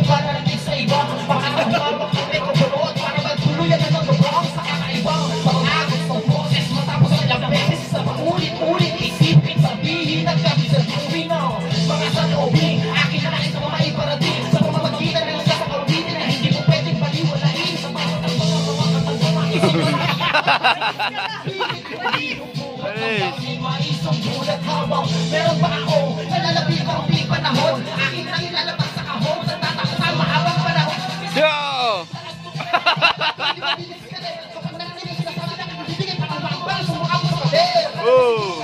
Pararating sa iba, makakahumabak ang rekobulot para magtuluyan na ng lubang sa kakaibang mga gustong boses matapos ang ilang beses sa paulit-ulit isipin, sabihin at gabi-sabihin mga salobing akin na nais na maiparating sa pamamagitan ng isa sa kawitin na hindi mo pwedeng baliwalain sa mga katanggama isip na maisong gulat habang meron pa ako nalalapit ang piling panahon akin lang ilalabas sa kahon sa tatakot sa mahabang panahon. Yo! Oh!